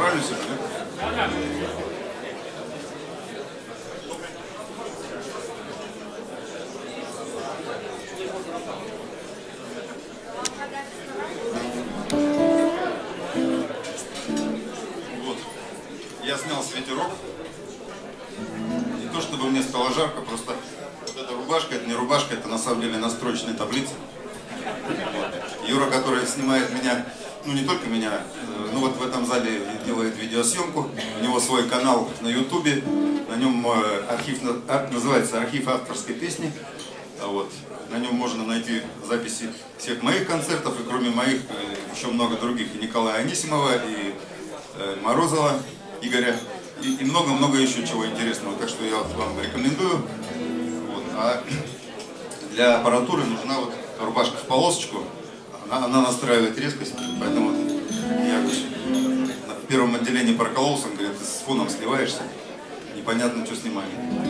Нормально все, да? Вот. Я снял свитерок. Не то чтобы мне стало жарко, просто вот эта рубашка, это не рубашка, это на самом деле настроечная таблица. Юра, который снимает меня, ну не только меня, ну вот в этом зале делает видеосъемку, у него свой канал на ютубе, на нем архив, называется «Архив авторской песни», вот. На нем можно найти записи всех моих концертов, и кроме моих еще много других, и Николая Анисимова, и Морозова Игоря, и много-много еще чего интересного, так что я вот вам рекомендую. Вот. А для аппаратуры нужна вот рубашка в полосочку. Она настраивает резкость, поэтому я в первом отделении прокололся, он говорит, ты с фоном сливаешься, непонятно, что снимали.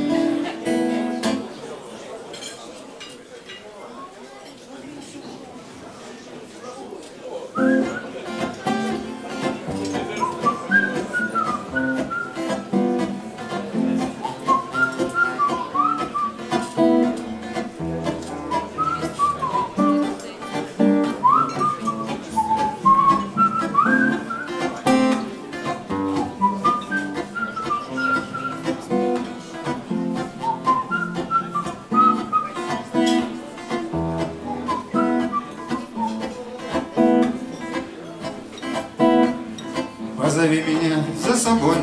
Позови меня за собой,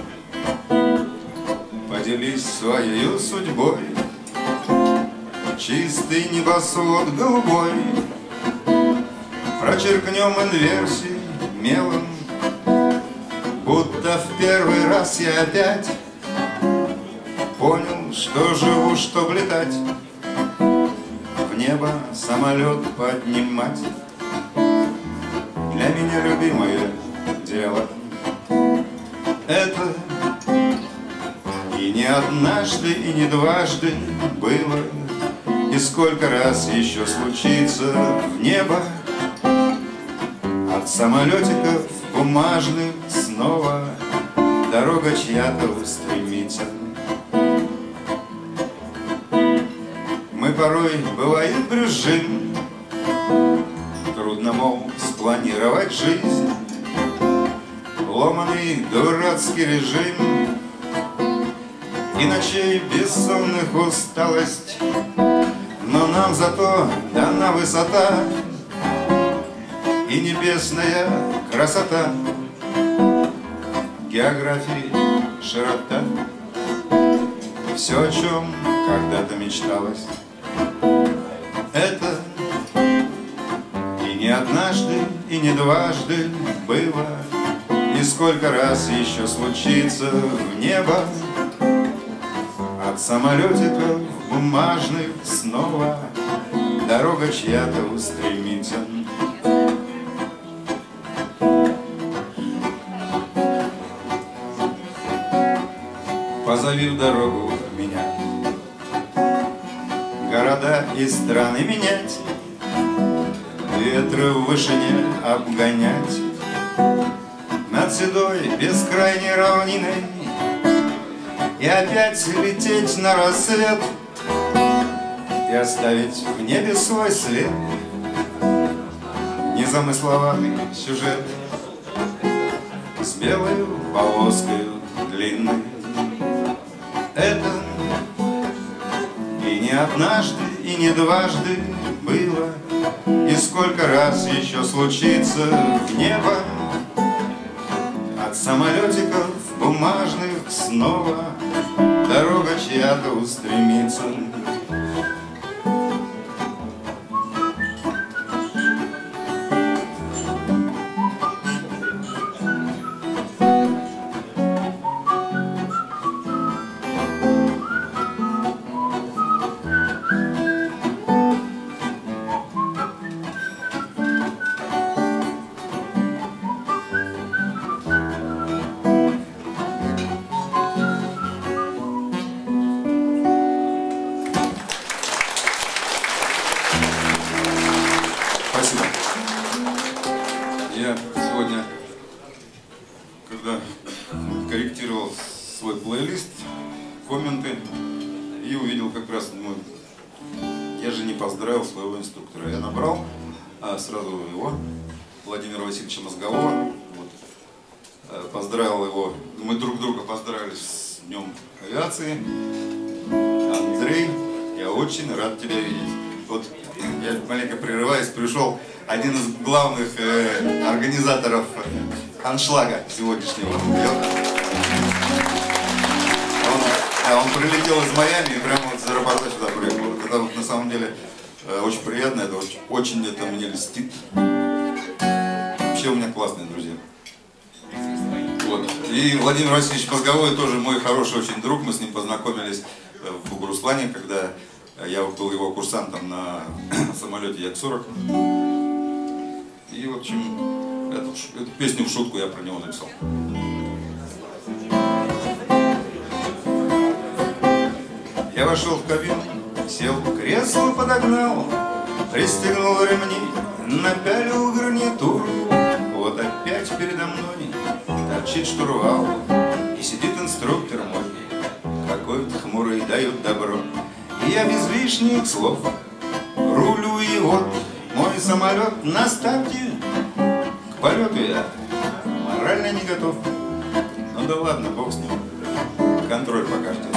поделись своей судьбой. Чистый небосвод голубой прочеркнем инверсий мелом, будто в первый раз я опять понял, что живу, чтоб летать, в небо самолет поднимать. Для меня любимое дело это и не однажды, и не дважды было, и сколько раз еще случится в небо от самолетиков бумажных снова дорога чья-то устремится. Мы порой, бывает, брюзжим, трудно, мол, спланировать жизнь, ломаный дурацкий режим и ночей бессонных усталость, но нам зато дана высота и небесная красота, географии широта, все, о чем когда-то мечталось. Это и не однажды, и не дважды было, и сколько раз еще случится в небо от самолетиков бумажных снова дорога чья-то устремится. Позови в дорогу меня, города и страны менять, ветры в вышине обгонять, над седой бескрайней равниной и опять лететь на рассвет и оставить в небе свой след. Незамысловатый сюжет с белой полоской длинной. Это и не однажды, и не дважды было, и сколько раз еще случится в небо от самолетиков бумажных снова дорога чья-то устремится. когда корректировал свой плейлист, комменты, и увидел как раз, ну, я же не поздравил своего инструктора. Я набрал сразу его, Владимира Васильевича Мозгового, вот, поздравил его, мы друг друга поздравили с Днем авиации. Андрей, я очень рад тебя видеть. Вот я маленько прерываюсь, пришел один из главных организаторов аншлага сегодняшнего. Он прилетел из Майами и прямо вот с аэропорта сюда приехал. Это вот на самом деле очень приятно, это очень это мне льстит. Вообще у меня классные друзья. Вот. И Владимир Васильевич Мозговой тоже мой хороший очень друг. Мы с ним познакомились в Бугуруслане, когда я был его курсантом на самолете Як-40. И, в общем, эту песню в шутку я про него написал. Я вошел в кабину, сел в кресло, подогнал, пристегнул ремни, напялил гарнитур. Вот опять передо мной торчит штурвал, и сидит инструктор мой, какой-то хмурый, дает добро. И я без лишних слов рулю, и вот мой самолет на старте. К полету я морально не готов. Ну да ладно, бог с ним, контроль пока ждет.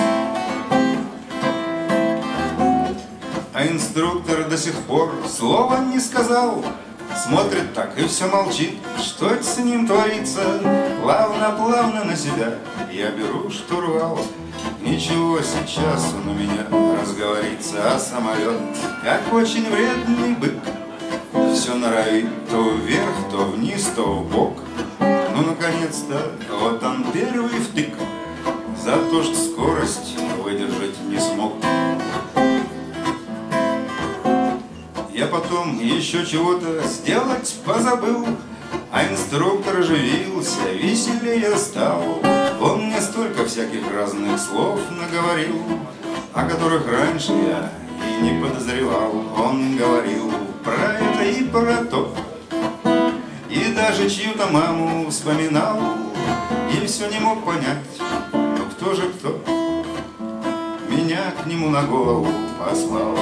А инструктор до сих пор слова не сказал. Смотрит так и все молчит. Что это с ним творится? Плавно-плавно на себя я беру штурвал. Ничего, сейчас он у меня разговорится. А самолет, как очень вредный бык, все норовит то вверх, то вниз, то вбок. Ну, наконец-то, вот он первый втык. За то, что скорость выдержать не смог. Я потом еще чего-то сделать позабыл, а инструктор оживился, веселее стал. Он мне столько всяких разных слов наговорил, о которых раньше я и не подозревал. Он говорил про это и про то, и даже чью-то маму вспоминал, и все не мог понять, ну кто же кто меня к нему на голову послал.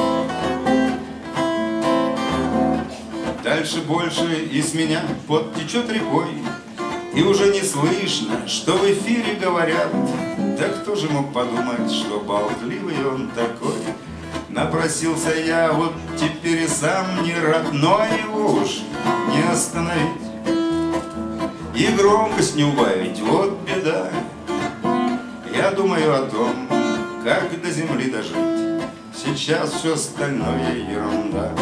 Дальше больше из меня пот течет рекой, и уже не слышно, что в эфире говорят. Да кто же мог подумать, что болтливый он такой? Напросился я, вот теперь и сам не рад, но его уж не остановить и громкость не убавить, вот беда. Я думаю о том, как до земли дожить, сейчас все остальное ерунда.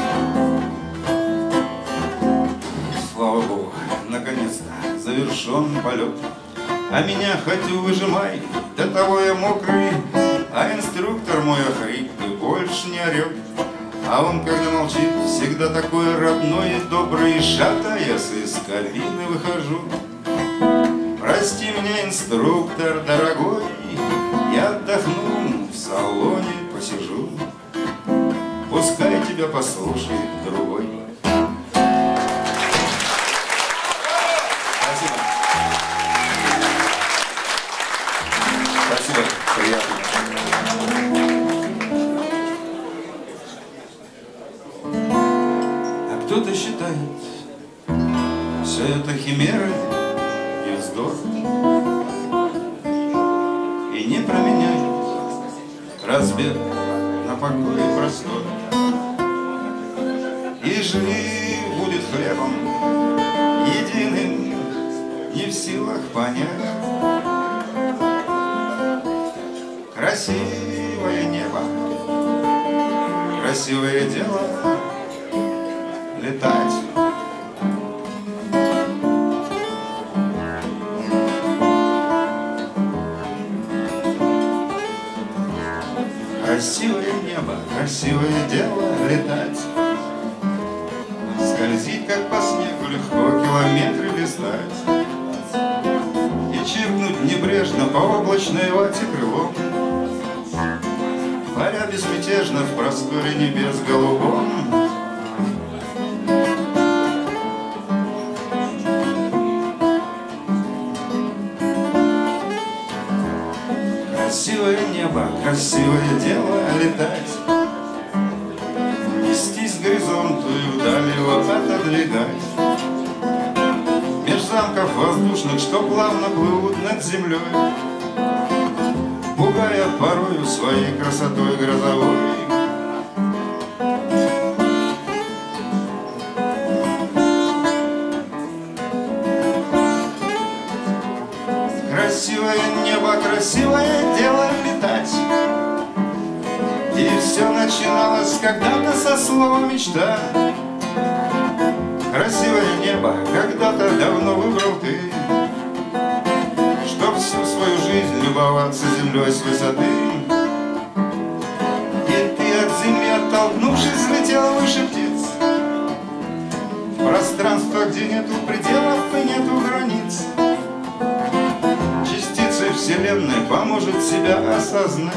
Слава Богу, наконец-то завершен полет. А меня хоть выжимай, до того я мокрый, а инструктор мой охрип и больше не орет. А он, когда молчит, всегда такой родной и добрый. Шатаясь из кабины выхожу. Прости меня, инструктор дорогой, я отдохну, в салоне посижу. Пускай тебя послушает другой. Кто-то считает все это химеры и вздор, и не променяет разбег на покой и простор. И живи будет хлебом единым, не в силах понять. Красивое небо, красивое дело летать. Красивое небо, красивое дело летать. Скользить, как по снегу, легко километры листать. И чиркнуть небрежно по облачной вате крылом, паря безмятежно в просторе небес голубом. небо, красивое дело летать, нестись к горизонту и вдаль его отодвигать. Меж замков воздушных, что плавно плывут над землей, пугая порою своей красотой грозовой. Красивое небо, красивое дело летать. И все начиналось когда-то со слова мечта. Красивое небо когда-то давно выбрал ты, чтоб всю свою жизнь любоваться землей с высоты. И ты от земли, оттолкнувшись, взлетел выше птиц, в пространство, где нету пределов и нету границ. Частицей вселенной поможет себя осознать.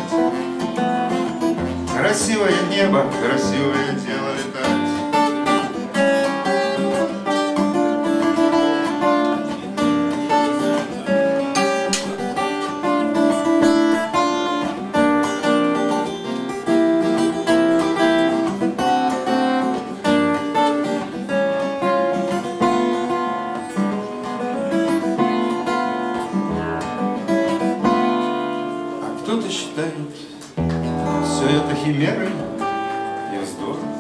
Красивое небо, красивое дело летать. Кто-то считает все это химерой и вздором,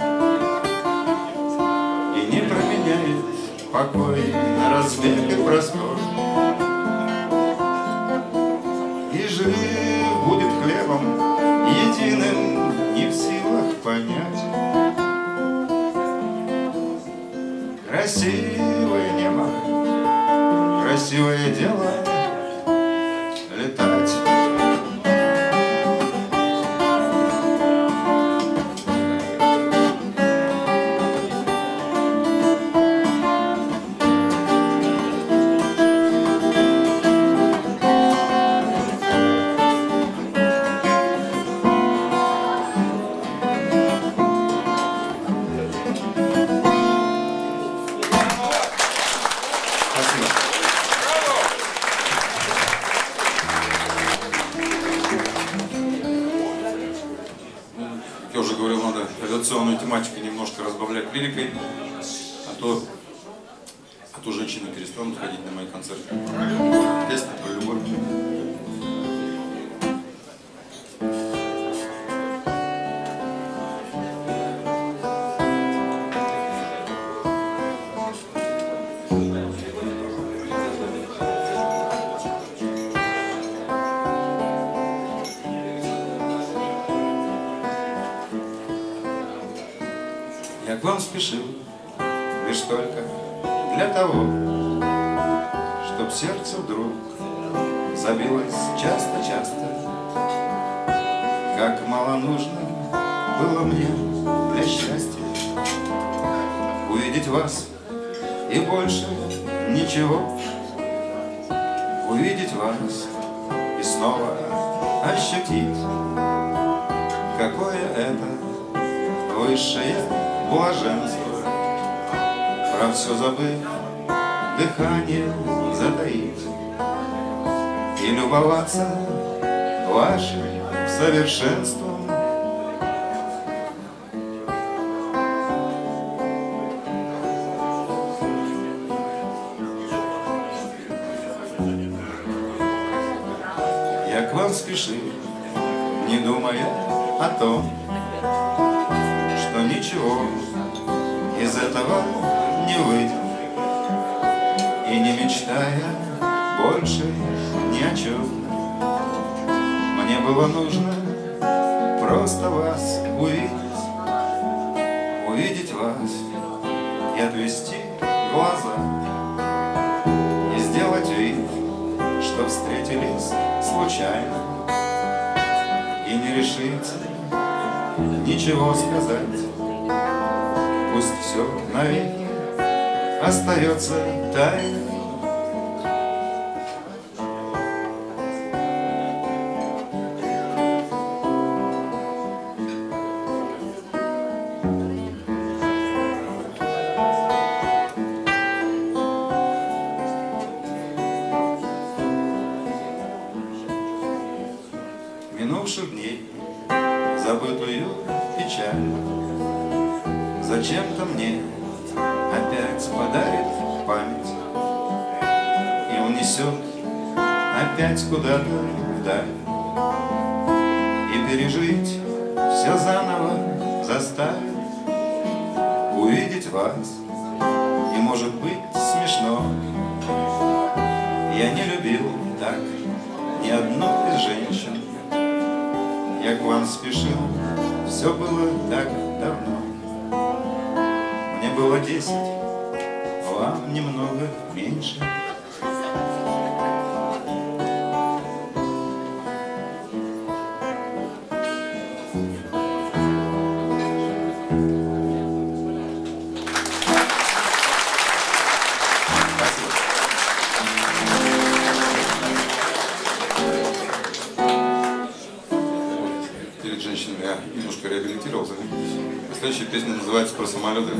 и не променяет покой на разбег и простор. И жив будет хлебом единым, не в силах понять. Красивое небо, красивое дело летать. Я уже говорил, надо радиационную тематику немножко разбавлять лирикой, а то женщины перестанут ходить на мои концерты. Песня про любовь. Я к вам спешил лишь только для того, чтоб сердце вдруг забилось часто-часто. Как мало нужно было мне для счастья увидеть вас и больше ничего. Увидеть вас и снова ощутить, какое это высшее блаженство. Про все забыв, дыхание затаить и любоваться вашим совершенством. Я к вам спешил, не думая о том, что ничего из этого не выйдет, и не мечтая больше ни о чем. Мне было нужно просто вас увидеть, увидеть вас и отвести глаза, и сделать вид, что встретились случайно, и не решиться ничего сказать. Пусть все навеки остается тайной. душу дней, забытую печаль. Зачем-то мне опять подарит память и унесет опять куда-то вдаль. И пережить все заново заставит, увидеть вас, и может быть смешно. Я не любил так ни одну из женщин. Я к вам спешил, все было так давно. Мне было 10, вам немного меньше. Перед женщинами я немножко реабилитировался. Следующая песня называется «Про самолеты».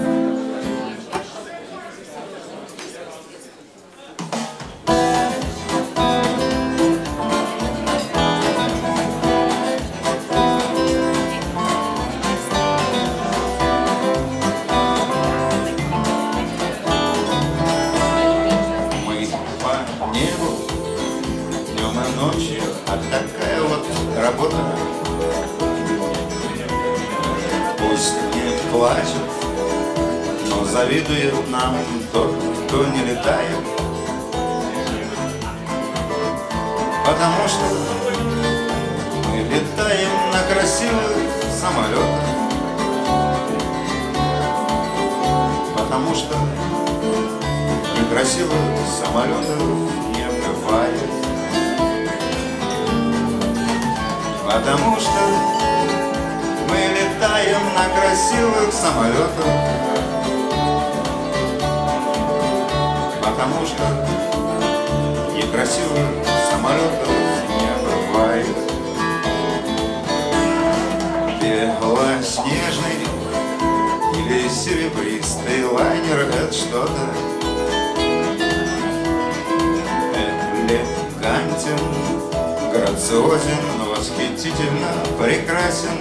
Мы по небу днем и ночью, а такая вот работа. Пусть не плачут, но завидует нам тот, кто не летает. Потому что мы летаем на красивых самолетах. Потому что некрасивых самолетов не бывает. Потому что мы летаем на красивых самолетах. Потому что некрасивых самолетов не бывает. Белоснежный или серебристый лайнер — это что-то. Элегантен, грациозен, восхитительно прекрасен.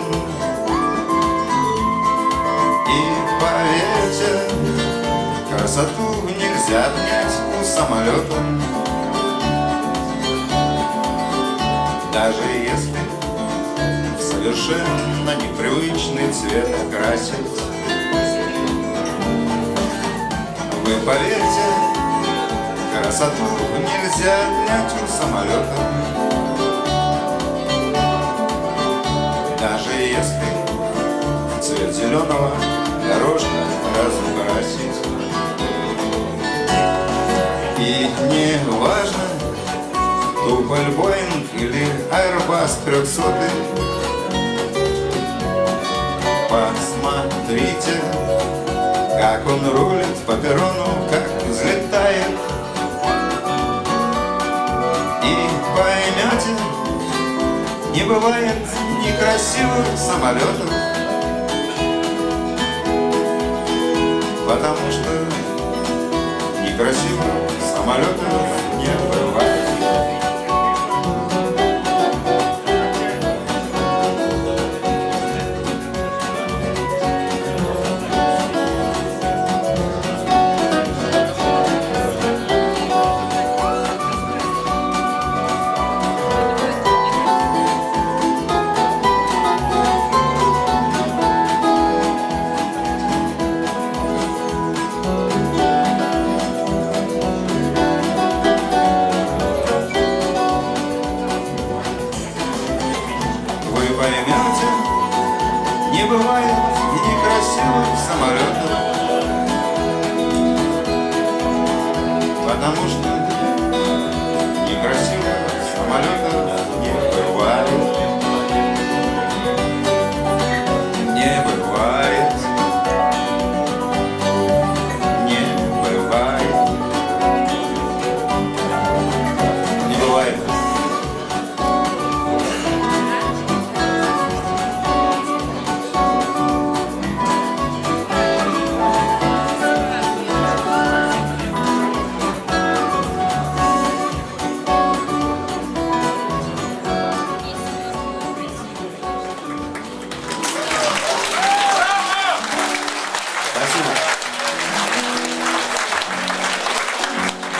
И поверьте, красоту нельзя отнять у самолета. Даже если в совершенно непривычный цвет окрасить. Вы поверьте, красоту нельзя отнять у самолета. Даже если в цвет зеленого дорожка разукрасить. И не важно, Туполь, Боинг или Airbus 300. Посмотрите, как он рулит по перрону, как взлетает. И поймете, не бывает некрасивых самолетов. Потому что некрасивых самолетов не бывает. Поймете, не бывает некрасивых самолетов. Потому что некрасивых самолетов не бывает. Не бывает. Не бывает. Не бывает.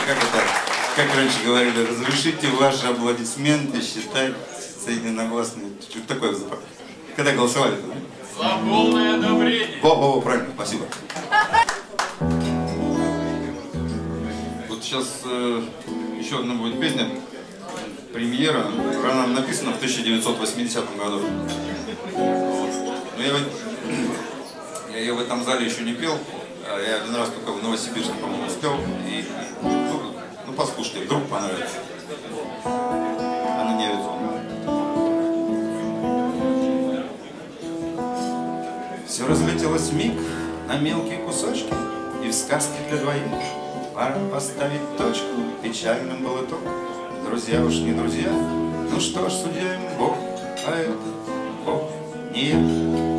как раньше говорили, разрешите ваши аплодисменты считать соединогласные. Что-то такое. Когда голосовали-то, да? За полное одобрение. О, правильно, спасибо. Вот сейчас еще одна будет песня, премьера. Она написана в 1980 году. Но я ее в этом зале еще не пел. Я один раз только в Новосибирске, по-моему, спел. И ну, послушайте, вдруг понравится. Она не авиационная. Все разлетелось вмиг на мелкие кусочки, и в сказке для двоих пора поставить точку. Печальным был итог. Друзья уж не друзья. Ну что ж, судья им Бог, а это Бог не я.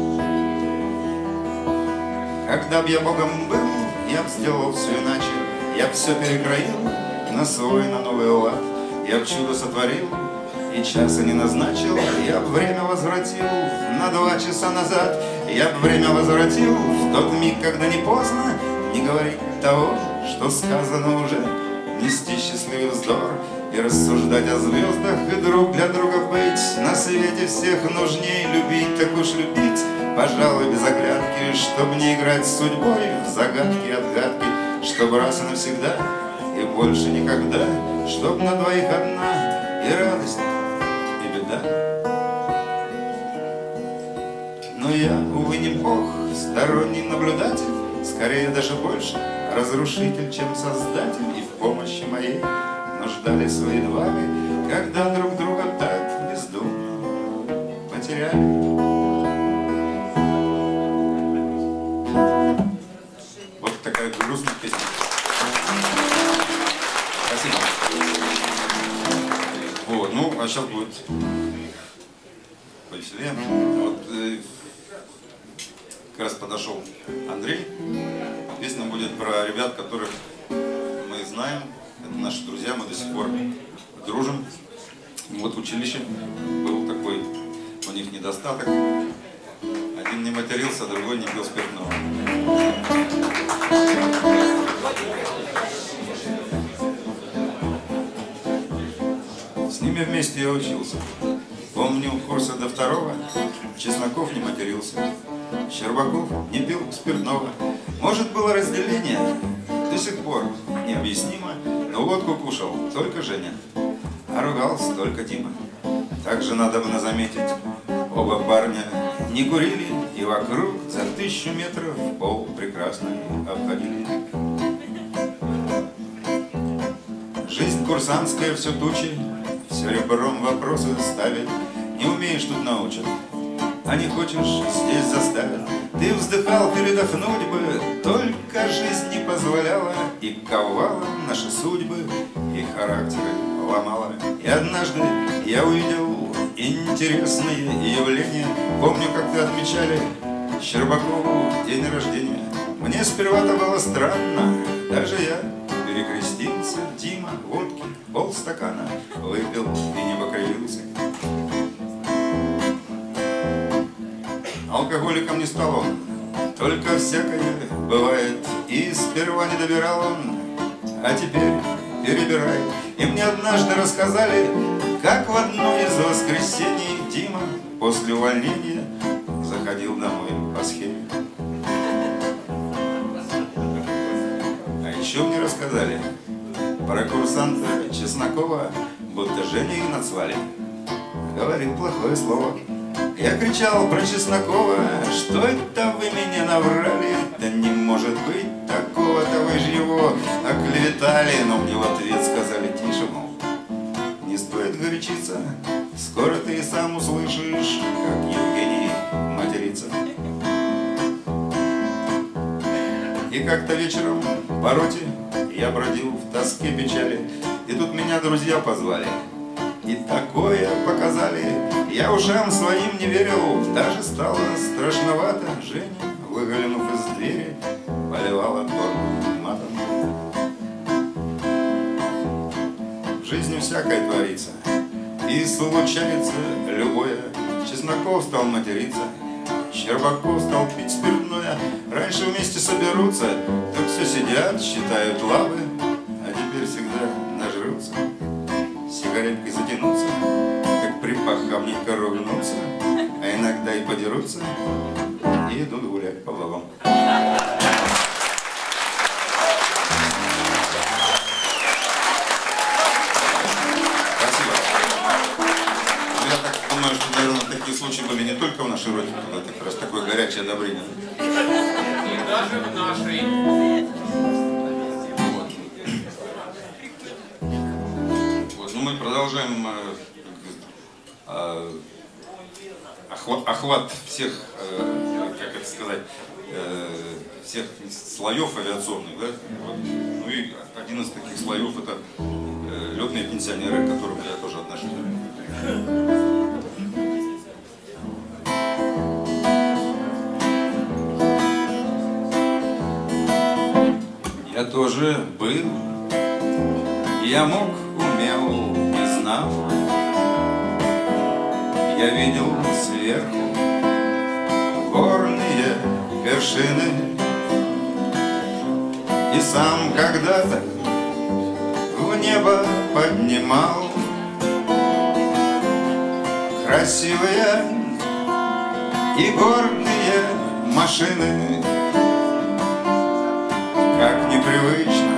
Когда б я Богом был, я б сделал все иначе. Я б все перекроил на свой, на новый лад. Я б чудо сотворил и часа не назначил. Я б время возвратил на 2 часа назад. Я б время возвратил в тот миг, когда не поздно не говорить того, что сказано уже. Нести счастливый вздор и рассуждать о звездах, и друг для друга быть. На свете всех нужней любить, так уж любить, пожалуй, без оглядки, чтоб не играть с судьбой в загадки и отгадки, чтоб раз и навсегда и больше никогда, чтоб на двоих одна и радость, и беда. Но я, увы, не Бог, сторонний наблюдатель, скорее даже больше разрушитель, чем создатель, и в помощи моей нуждали свои дваги, когда друг друга так бездумно потеряли. Вот такая грустная песня. Спасибо. Вот, ну, а сейчас будет повеселее. Вот, как раз подошел Андрей. Песня будет про ребят, которых мы знаем. Это наши друзья, мы до сих пор дружим. Вот в училище был такой у них недостаток. Один не матерился, другой не пил спиртного. С ними вместе я учился. Помню, курса до 2-го Чесноков не матерился, Щербаков не пил спиртного. Может, было разделение, до сих пор необъяснимо, но водку кушал только Женя, а ругался только Дима. Также надо бы заметить, оба парня не курили и вокруг за 1000 метров пол прекрасно обходили. Жизнь курсантская все тучи, все ребром вопросы ставит. Не умеешь, тут научат, а не хочешь, здесь заставят. Ты вздыхал передохнуть бы, только жизнь не позволяла, и ковала наши судьбы, и характеры ломала. И однажды я увидел интересное явление. Помню, как ты отмечали Щербакову день рождения. Мне сперва-то было странно, даже я перекрестился. Дима водки полстакана выпил и не покривился. Алкоголиком не стал он, только всякое бывает. И сперва не добирал он, а теперь перебирает. И мне однажды рассказали, как в одно из воскресений Дима после увольнения заходил домой по схеме. А еще мне рассказали про курсанта Чеснокова, будто Женей назвали. Говорил плохое слово. Я кричал про Чеснокова, что это вы меня наврали? Да не может быть такого-то, вы же его оклеветали. Но мне в ответ сказали: тише, мол, не стоит горячиться, скоро ты и сам услышишь, как Евгений матерится. И как-то вечером по роте я бродил в тоске печали, и тут меня друзья позвали. И такое показали, я ушам своим не верил, даже стало страшновато. Женя, выглянув из двери, поливала торбу матом. В жизни всякое творится, и случается любое. Чесноков стал материться, Щербаков стал пить спиртное. Раньше вместе соберутся, так все сидят, считают лавы, а теперь всегда горелкой затянуться, как припахавненько ругнуться, а иногда и подерутся, и идут гулять по балам. Спасибо. Я так понимаю, что, наверное, такие случаи были не только в нашей родине, когда как раз такое горячее одобрение. И даже в нашей. Вот, ну мы продолжаем охват всех, как это сказать, всех слоев авиационных, да? Вот. Ну и один из таких слоев это летные пенсионеры, к которым я тоже отношусь. Я тоже был, я мог, умел, не знал. Я видел сверху горные вершины и сам когда-то в небо поднимал красивые и гордые машины. Как непривычно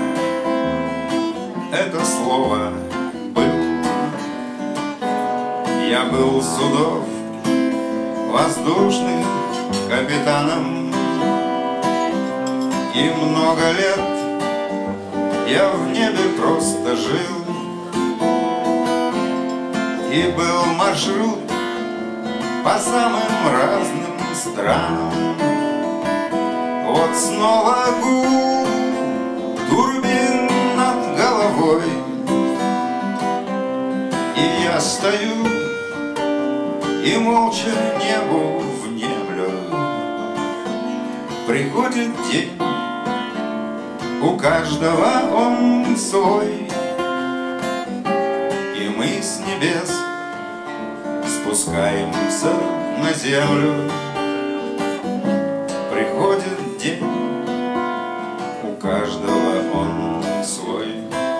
это слово «был». Я был судов воздушных капитаном, и много лет я в небе просто жил. И был маршрут по самым разным странам. Вот снова гул турбин над головой, и я стою и молча небу внемлю. Приходит день, у каждого он свой, и мы с небес спускаемся на землю. Приходит день, у каждого он свой.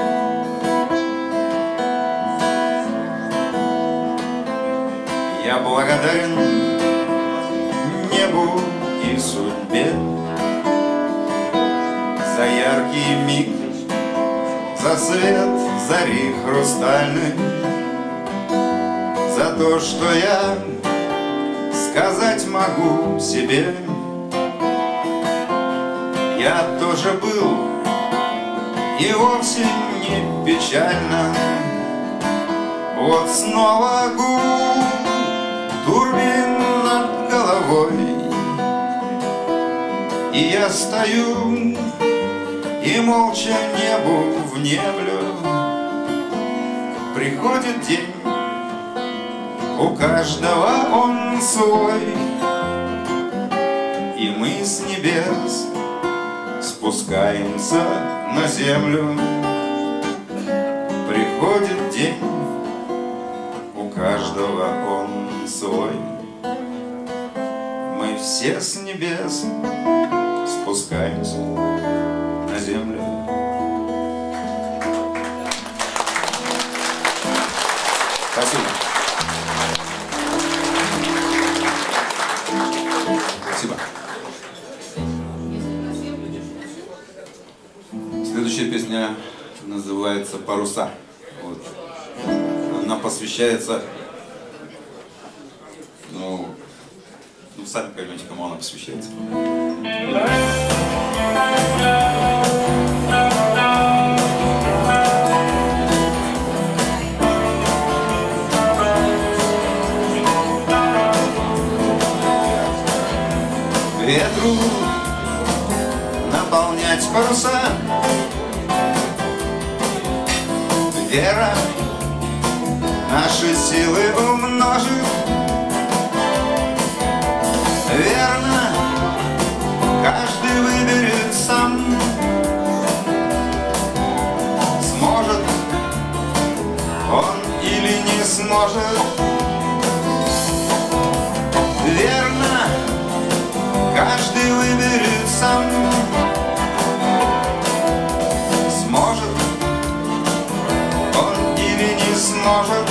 Я благодарен небу и судьбе за яркий миг, за свет зари хрустальной, за то, что я сказать могу себе. Я тоже был, и вовсе не печально. Вот снова гул турбин над головой, и я стою и молча небу внемлю. Приходит день, у каждого он свой, и мы с небес спускаемся на землю. Приходит день, у каждого он свой. Мы все с небес спускаемся на землю. Спасибо. Спасибо. Следующая песня называется «Паруса». Вот. Она посвящается, ну сами поймете, кому она посвящается. Ветру наполнять паруса, вера наши силы умножит. Верно, каждый выберет сам, сможет он или не сможет. Верно, каждый выберет сам, сможет он или не сможет. сможет.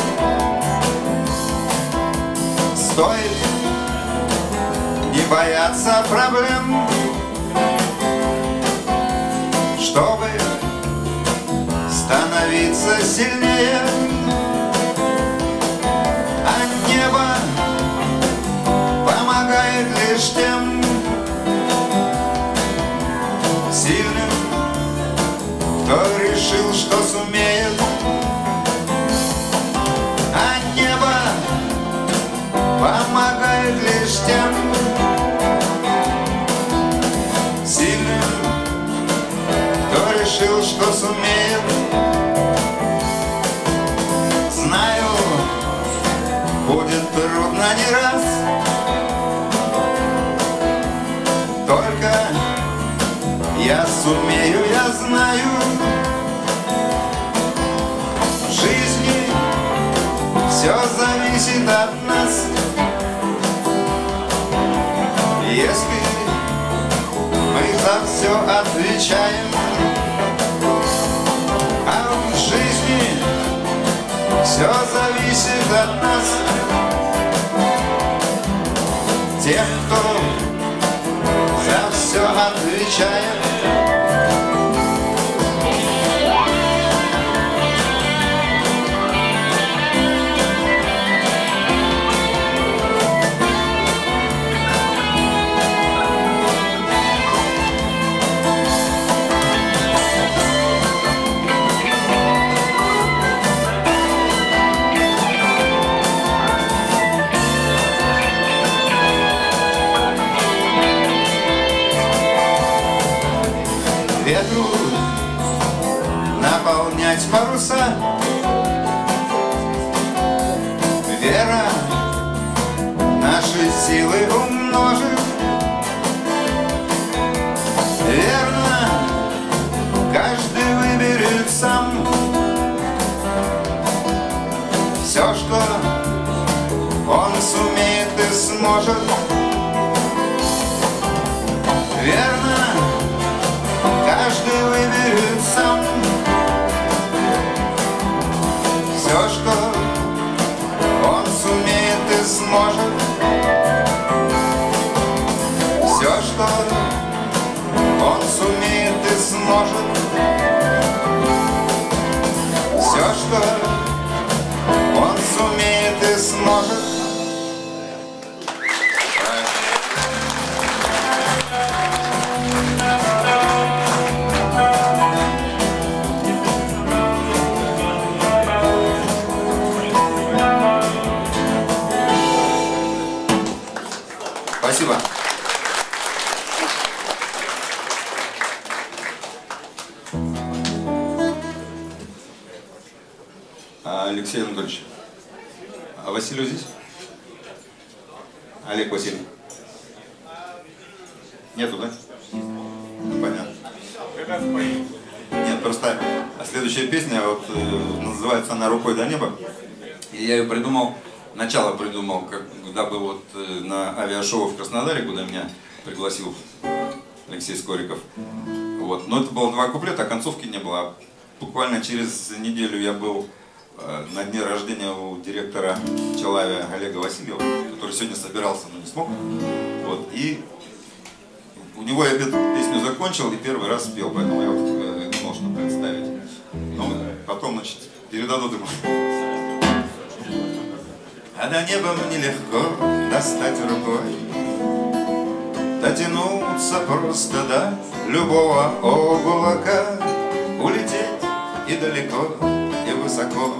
Стоит не бояться проблем, чтобы становиться сильнее. А небо помогает лишь тем сильным, кто решил, что сумеет. А небо помогает лишь тем сильным, кто решил, что сумеет. Знаю, будет трудно не раз, только я сумею, я знаю. В жизни все зависит от нас. Если мы за все отвечаем, а в жизни все зависит от нас. Тех, кто за все отвечает. Ветру наполнять паруса, вера наши силы умножит. Верно, каждый выберет сам все, что он сумеет и сможет. Верно, каждый выберет сам все, что он сумеет и сможет. Все, что он сумеет и сможет. Все, что он сумеет и сможет. Спасибо. Алексей Анатольевич, а Василий здесь? Олег Васильев. Нету, да? Понятно. Нет, просто следующая песня вот, называется «Она рукой до неба». И я ее придумал, начало придумал, когда был вот на авиашоу в Краснодаре, куда меня пригласил Алексей Скориков. Вот. Но это было 2 куплета, а концовки не было. Буквально через неделю я был на дне рождения у директора Челавия Олега Васильева, который сегодня собирался, но не смог. Вот. И у него я песню закончил и первый раз спел, поэтому я вот не можно представить. Ну, потом, значит, передадут ему. А до неба мне легко достать рукой, дотянуться просто до любого облака, улететь и далеко, и высоко,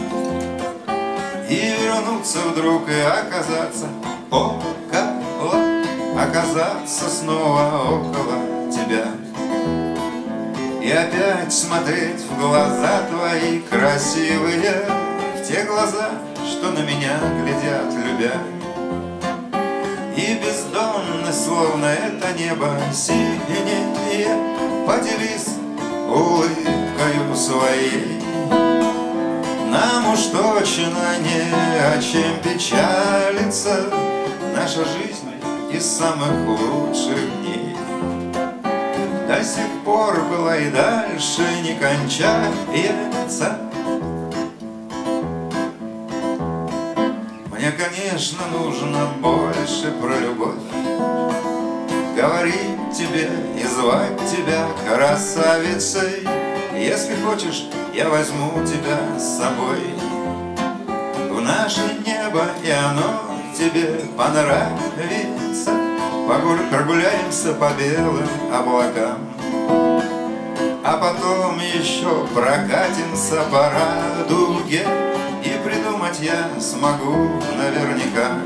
и вернуться вдруг и оказаться около, оказаться снова около тебя. И опять смотреть в глаза твои красивые, в те глаза, что на меня глядят, любя. И бездонно, словно это небо синее, поделись улыбкою своей. Нам уж точно не о чем печалиться, наша жизнь из самых лучших дней до сих пор была и дальше не кончается. Мне, конечно, нужно больше про любовь, говорить тебе и звать тебя красавицей. Если хочешь, я возьму тебя с собой в наше небо, и оно тебе понравится. Прогуляемся по белым облакам, а потом еще прокатимся по радуге, и придумать я смогу наверняка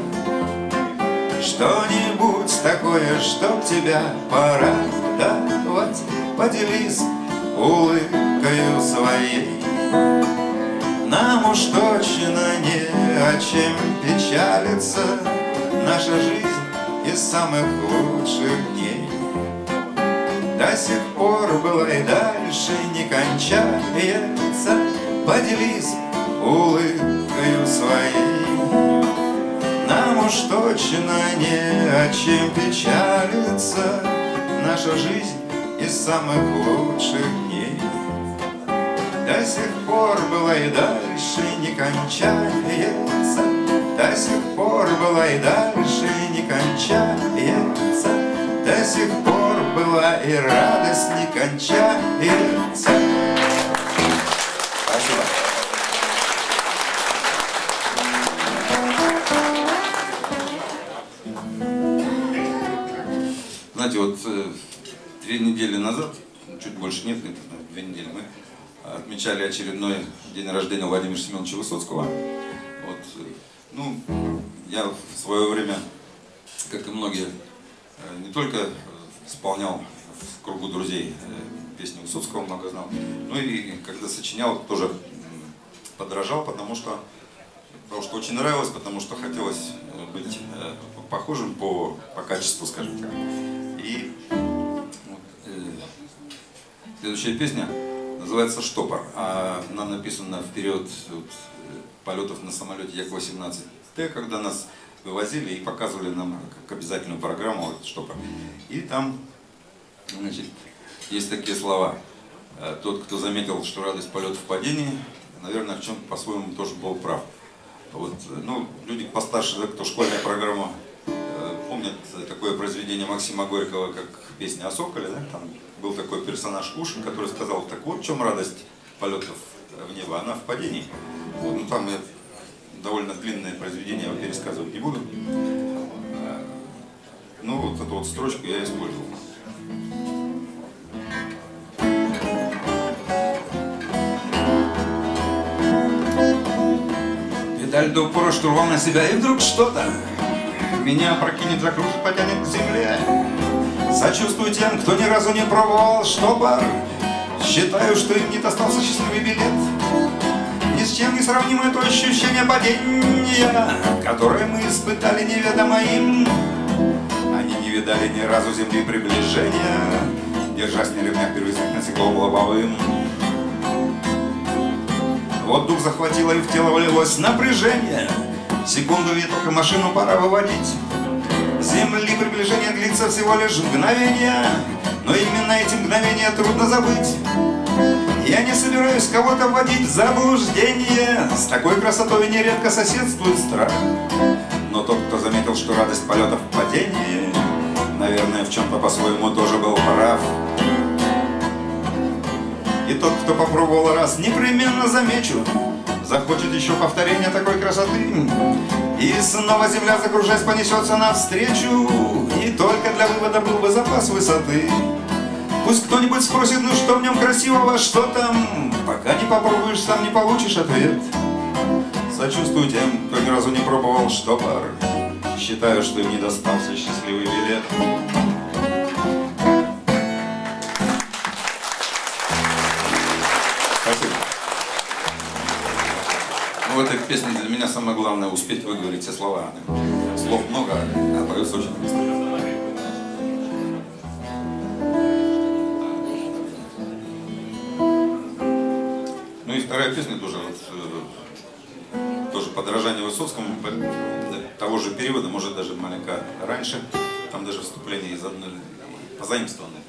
что-нибудь такое, чтоб тебя порадовать. Поделись улыбкою своей, нам уж точно не о чем печалиться. Наша жизнь из самых лучших дней до сих пор была и дальше не кончается. Поделись улыбкою своей, нам уж точно не о чем печалиться. Наша жизнь из самых лучших дней до сих пор была и дальше не кончается. До сих пор была и дальше не кончается. До сих пор была и радость не кончается. Спасибо. Знаете, вот 3 недели назад, чуть больше нет, 2 недели, мы отмечали очередной день рождения Владимира Семеновича Высоцкого. Вот, ну, я в свое время, как и многие, не только исполнял в кругу друзей песни Высоцкого, много знал, но и когда сочинял, тоже подражал, потому что очень нравилось, потому что хотелось быть похожим по качеству, скажем так. И вот, следующая песня называется «Штопор». Она написана в период полетов на самолете Як-18Т, когда нас вывозили и показывали нам как обязательную программу вот, «Штопор». И там, значит, есть такие слова. Тот, кто заметил, что радость полета в падении, наверное, в чем-то по-своему тоже был прав. Вот, ну, люди постарше, да, кто школьную программу помнят такое произведение Максима Горького, как песня о Соколе, да? Там был такой персонаж Ушин, который сказал: так вот в чем радость полетов в небо, она в падении. Вот, ну, там довольно длинное произведение, я пересказывать не буду. Ну вот эту вот строчку я использовал. Педаль до упора, штурвал на себя, и вдруг что-то меня прокинет, закружит, потянет к земле. Сочувствую тем, кто ни разу не пробовал штопор. Считаю, что им не достался счастливый билет. Ни с чем не сравнимое то ощущение падения, которое мы испытали неведомо им. Они не видали ни разу земли приближения, держась на ремнях перевязать насеком лобовым. Вот дух захватило и в тело влилось напряжение. Секунду и только машину пора выводить. Земли приближение длится всего лишь мгновение, но именно эти мгновения трудно забыть. Я не собираюсь кого-то вводить в заблуждение, с такой красотой нередко соседствует страх. Но тот, кто заметил, что радость полета в падении, наверное, в чем-то по-своему тоже был прав. И тот, кто попробовал раз, непременно замечу, захочет еще повторения такой красоты. И снова земля, закружаясь, понесется навстречу. И только для вывода был бы запас высоты. Пусть кто-нибудь спросит, ну что в нем красивого, что там? Пока не попробуешь, сам не получишь ответ. Сочувствую тем, кто ни разу не пробовал штопор. Считаю, что им не достался счастливый билет. Спасибо. Ну, в этой песне для меня самое главное успеть выговорить все слова. Слов много, а поется очень быстро. Ну и вторая песня тоже, тоже подражание Высоцкому, того же периода, может даже маленько раньше. Там даже вступление из одной позаимствованное.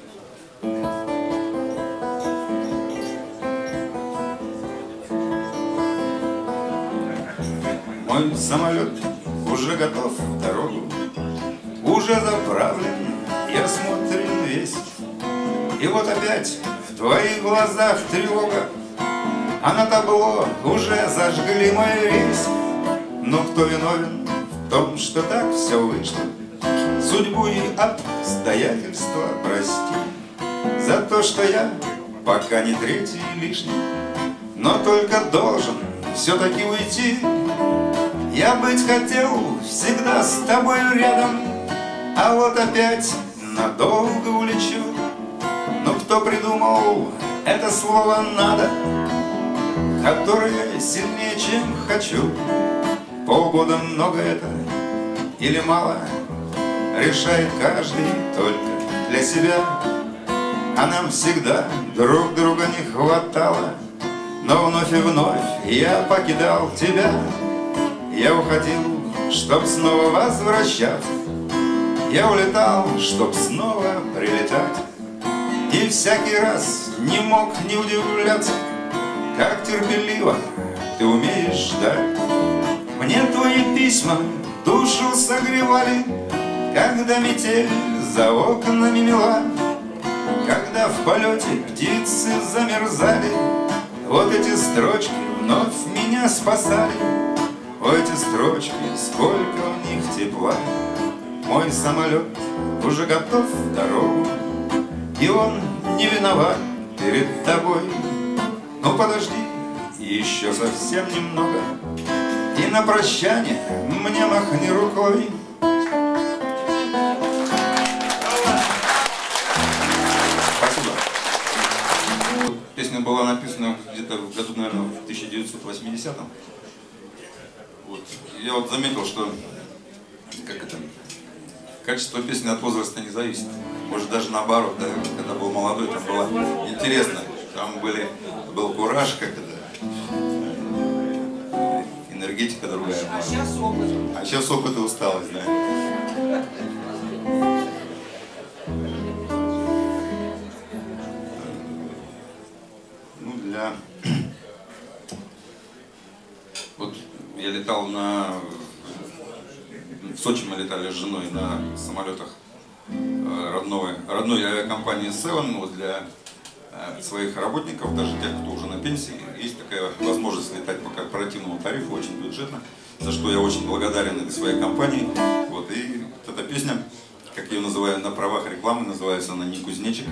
Мой самолет уже готов в дорогу, уже заправлен и осмотрен весь. И вот опять в твоих глазах тревога, а на табло уже зажгли мой рейс. Но кто виновен в том, что так все вышло? Судьбу и обстоятельства прости за то, что я пока не третий лишний, но только должен все-таки уйти. Я быть хотел всегда с тобой рядом, а вот опять надолго улечу. Но кто придумал это слово «надо», которое сильнее, чем хочу? Полгода много это или мало, решает каждый только для себя. А нам всегда друг друга не хватало, но вновь и вновь я покидал тебя. Я уходил, чтоб снова возвращаться, я улетал, чтоб снова прилетать. И всякий раз не мог не удивляться, как терпеливо ты умеешь ждать. Мне твои письма душу согревали, когда метель за окнами мела, когда в полете птицы замерзали. Вот эти строчки вновь меня спасали. О, эти строчки, сколько в них тепла. Мой самолет уже готов в дорогу, и он не виноват перед тобой. Ну подожди, еще совсем немного, и на прощание мне махни рукой. Спасибо. Песня была написана где-то в году, наверное, в 1980-м. Вот. Я вот заметил, что качество песни от возраста не зависит. Может, даже наоборот, да, когда был молодой, там было интересно. Там был кураж, энергетика другая. А сейчас опыт. А сейчас опыт и усталость, да. Ну, вот я летал в Сочи мы летали с женой на самолетах родной авиакомпании Seven. Вот для своих работников, даже тех, кто уже на пенсии, есть такая возможность летать по корпоративному тарифу, очень бюджетно, за что я очень благодарен этой своей компании. Вот, и вот эта песня, как я ее называю на правах рекламы, называется она «Не кузнечик».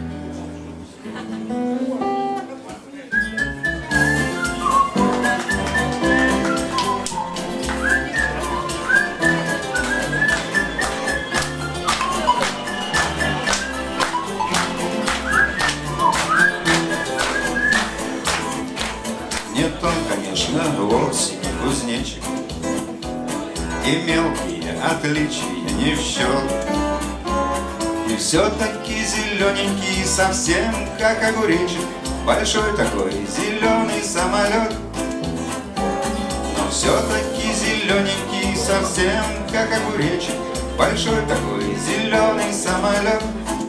Нет, он, конечно, вовсе не кузнечик, и мелкие отличия не в счет. И все-таки зелененький, совсем как огуречек, большой такой зеленый самолет. Но все-таки зелененький, совсем как огуречек, большой такой зеленый самолет.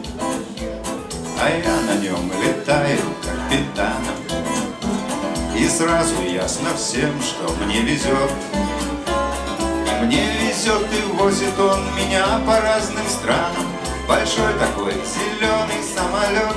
А я на нем летаю капитаном, и сразу ясно всем, что мне везет. И мне везет, и возит он меня по разным странам, большой такой зеленый самолет.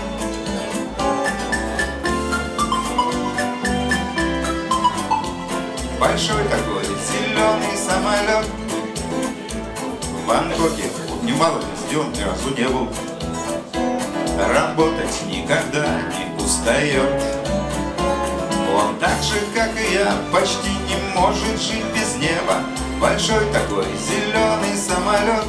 Большой такой зеленый самолет. В Бангкоке немало везде он ни разу не был. Работать никогда не устает. Он так же, как и я, почти не может жить без неба. Большой такой зеленый самолет.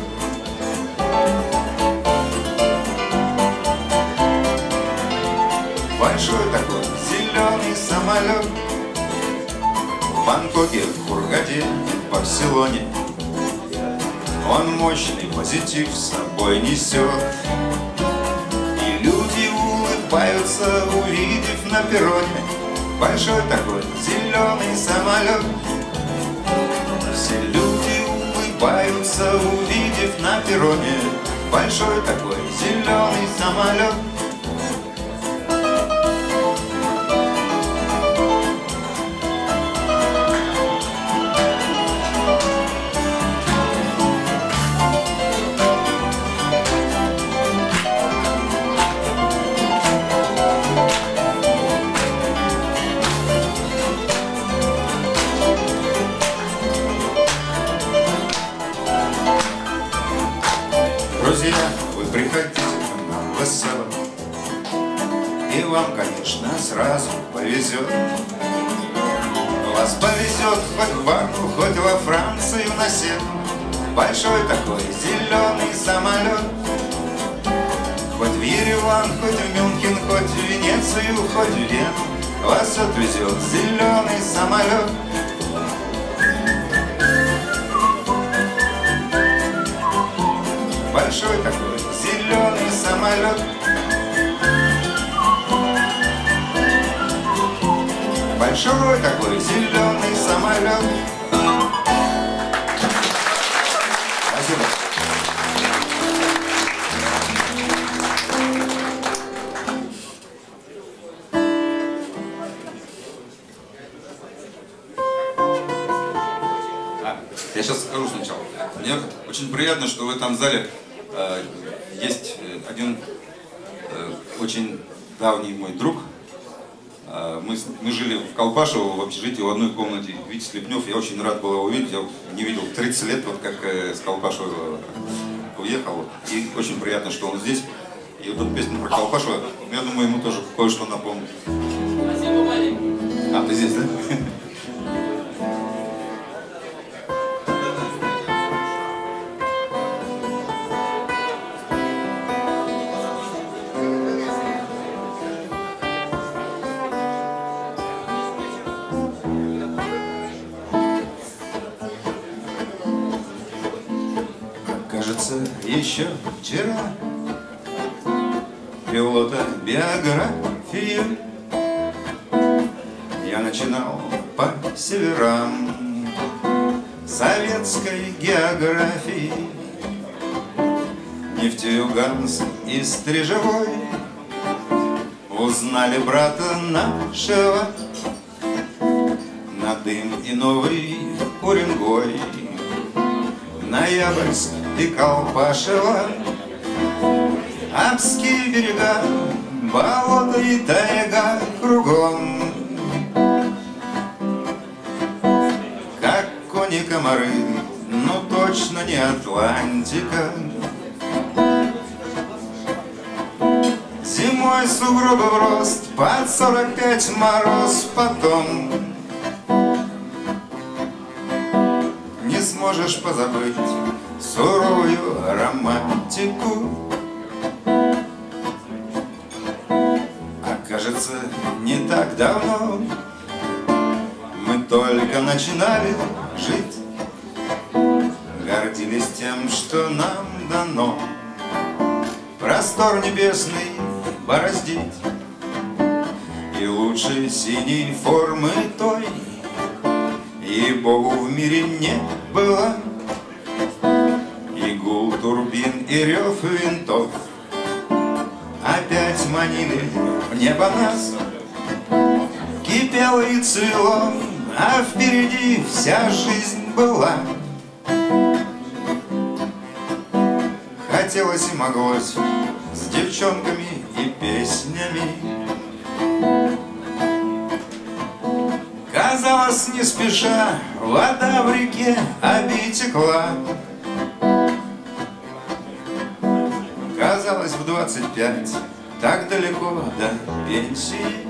Большой такой зеленый самолет. В Бангкоке, в Хургаде, в Барселоне он мощный позитив с собой несет. И люди улыбаются, увидев на перроне большой такой зеленый самолет. Все люди улыбаются, увидев на перроне большой такой зеленый самолет. сразу повезет. Вас повезет хоть в Варну, хоть во Францию на север. Большой такой зеленый самолет. Хоть в Ереван, хоть в Мюнхен, хоть в Венецию, хоть в Вену. Вас отвезет зеленый самолет. Большой такой зеленый самолет. Большой такой зеленый самолет. Спасибо. Я сейчас скажу сначала. Мне очень приятно, что в этом зале есть один очень давний мой друг. Мы жили в Колпашево, в общежитии, в одной комнате. Витя Слепнев, я очень рад был его увидеть. Я не видел 30 лет, вот как с Колпашева уехал. И очень приятно, что он здесь. И вот эта песня про Колпашева, я думаю, ему тоже кое-что напомнит. Спасибо, Валерий. А, ты здесь, да? Кажется, еще вчера пилота биографию я начинал по северам советской географии. Нефтеюганск и Стрежевой узнали брата нашего на Дым и Новый Уренгой. Ноябрьск и Колпашево, Обские берега, болото и тайга кругом. Как кони-комары, но точно не Атлантика. Зимой сугробы в рост, под 45 мороз, потом не сможешь позабыть суровую романтику. А кажется, не так давно мы только начинали жить, гордились тем, что нам дано простор небесный бороздить. И лучше синей формы той и Богу в мире не было. И гул турбин, и рев винтов опять манили в небо нас. Кипело и цвело, а впереди вся жизнь была. Хотелось и моглось с девчонками и песнями. Казалось, не спеша вода в реке обтекла. Казалось, в 25 так далеко до пенсии.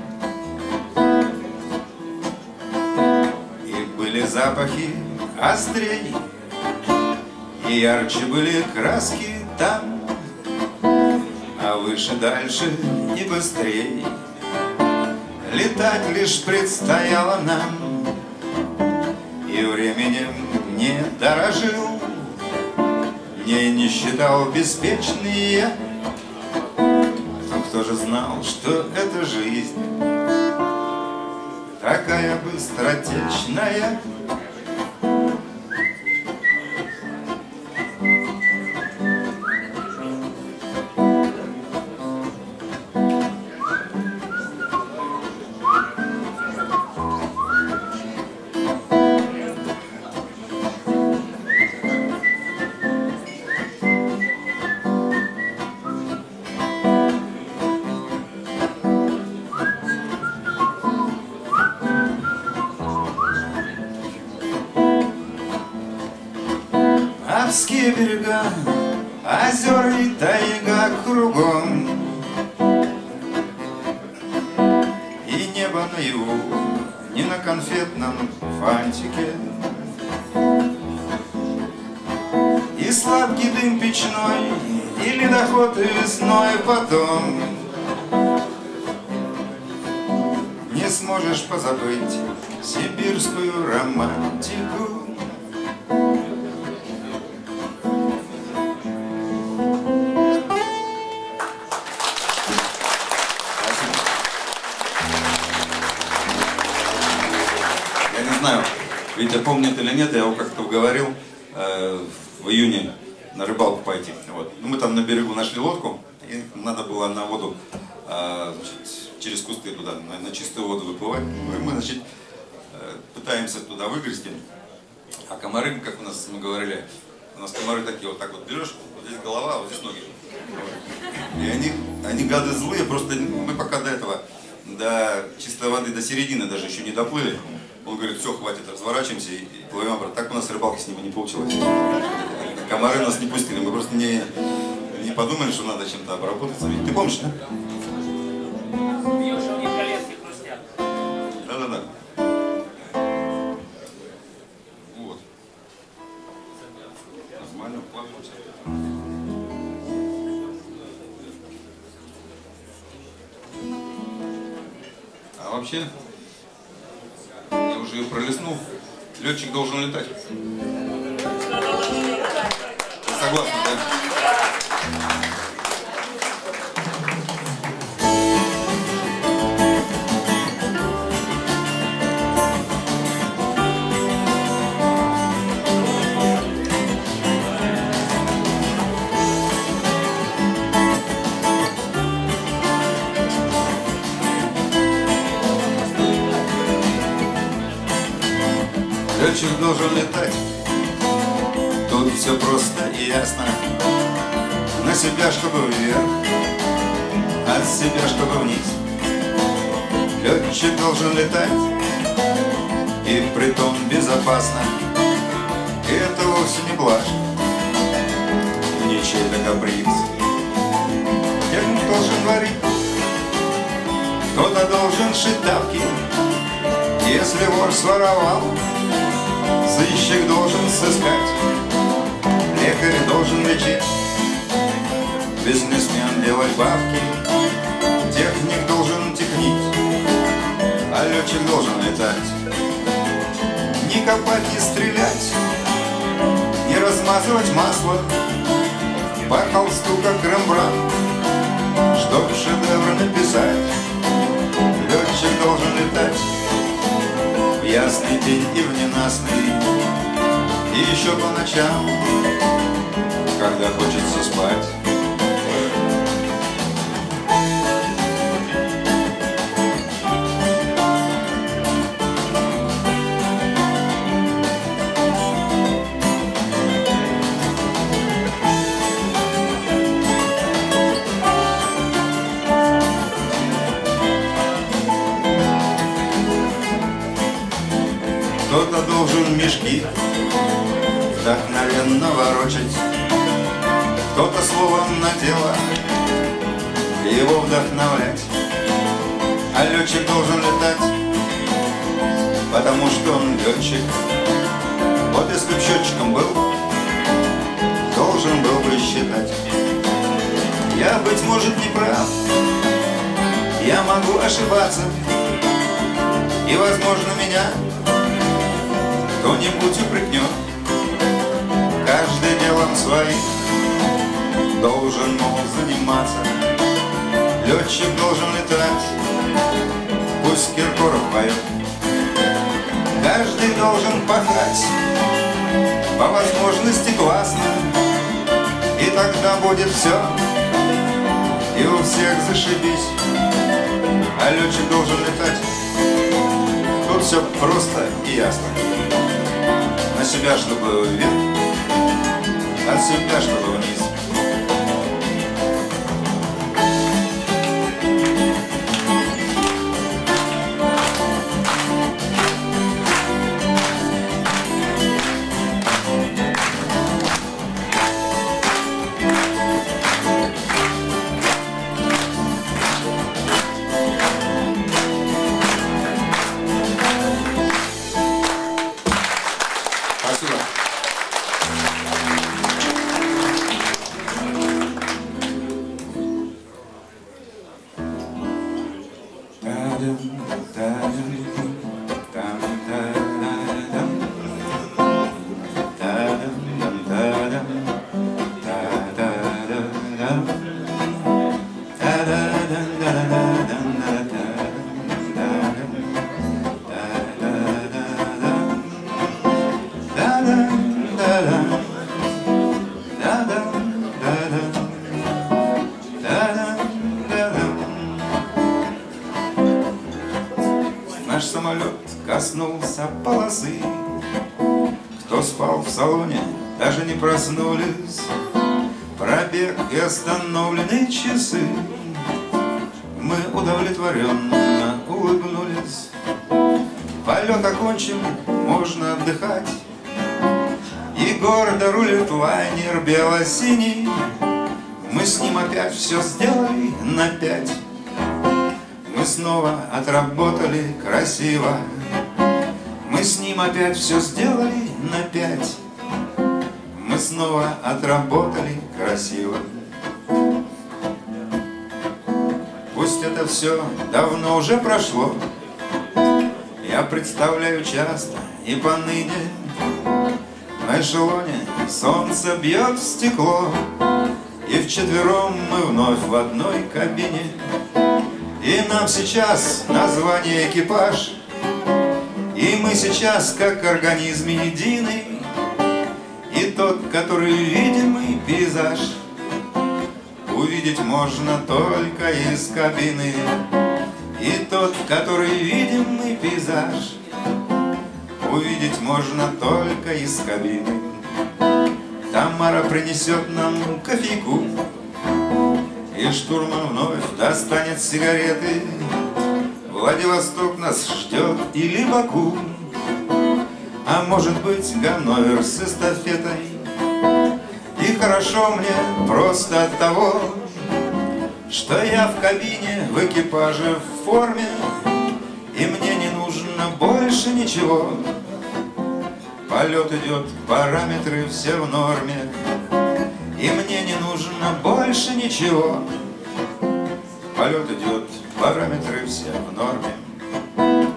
И были запахи острей, и ярче были краски там, а выше, дальше и быстрей летать лишь предстояло нам. И временем не дорожил, не считал беспечный я. Но кто же знал, что эта жизнь такая быстротечная? Обские берега, озера и тайга кругом. И ни на конфетном фантике. И сладкий дым печной, и ледоход весной потом. Не сможешь позабыть сибирскую романтику. Я не знаю, Витя помнит или нет, я его как-то уговорил в июне на рыбалку пойти. Вот. Ну, мы там на берегу нашли лодку, и надо было на воду, через кусты туда, на чистую воду выплывать. И мы, значит, пытаемся туда выгрести. А комары, как у нас, мы говорили, у нас комары такие, вот так вот берешь, вот здесь голова, а вот здесь ноги. Вот. И они гады злые, просто мы пока до этого, до чистой воды, до середины даже еще не доплыли. Он говорит, все, хватит, разворачиваемся и плывем обратно. Так у нас рыбалки с ними не получилось. Комары нас не пустили, мы просто не подумали, что надо чем-то обработаться. Ты помнишь, да? Бьешь, они коленки хрустят. Да-да-да. Вот. Нормально, плаваемся. А вообще, я уже пролистнул, летчик должен летать. Ты согласна, да? Летчик должен летать, тут все просто и ясно. На себя, чтобы вверх, от себя, чтобы вниз. Летчик должен летать, и притом безопасно. И это вовсе не блажь, не чей-то каприз. Техник должен варить, кто-то должен шить тапки. Если вор своровал, сыщик должен сыскать, лекарь должен лечить, бизнесмен делать бабки, техник должен технить, а летчик должен летать. Не копать, не стрелять, не размазывать масло по холсту, как Рембрандт, чтоб шедевр написать. Летчик должен летать в ясный день и в ненастный, и еще по ночам, когда хочется спать. Кто-то должен мешки вдохновенно ворочать, кто-то словом на дело его вдохновлять. А летчик должен летать, потому что он летчик. Вот если б счетчиком был, должен был бы считать. Я, быть может, не прав, я могу ошибаться, и, возможно, меня кто-нибудь упрекнет. Каждый делом своим должен, мол, заниматься. Летчик должен летать, пусть Киркоров поет. Каждый должен пахать, по возможности классно, и тогда будет все, и у всех зашибись. А летчик должен летать, тут все просто и ясно. На себя, чтобы вверх, от себя, чтобы вниз. коснулся полосы. Кто спал в салоне, даже не проснулись. Пробег и остановлены часы. Мы удовлетворенно улыбнулись. Полет окончен, можно отдыхать. И гордо рулит лайнер бело-синий. Мы с ним опять все сделали на 5. Мы снова отработали красиво. Мы с ним опять все сделали на 5. Мы снова отработали красиво. Пусть это все давно уже прошло, я представляю часто и поныне. На эшелоне солнце бьет в стекло, и вчетвером мы вновь в одной кабине. И нам сейчас название экипаж, и мы сейчас как организм единый. И тот, который видимый пейзаж, увидеть можно только из кабины. И тот, который видимый пейзаж, увидеть можно только из кабины. Тамара принесет нам кофейку, и штурман вновь достанет сигареты. Владивосток нас ждет или Баку, а может быть Ганновер с эстафетой. И хорошо мне просто от того, что я в кабине, в экипаже, в форме, и мне не нужно больше ничего. Полет идет, параметры все в норме, и мне не нужно больше ничего. Полет идет, параметры все в норме.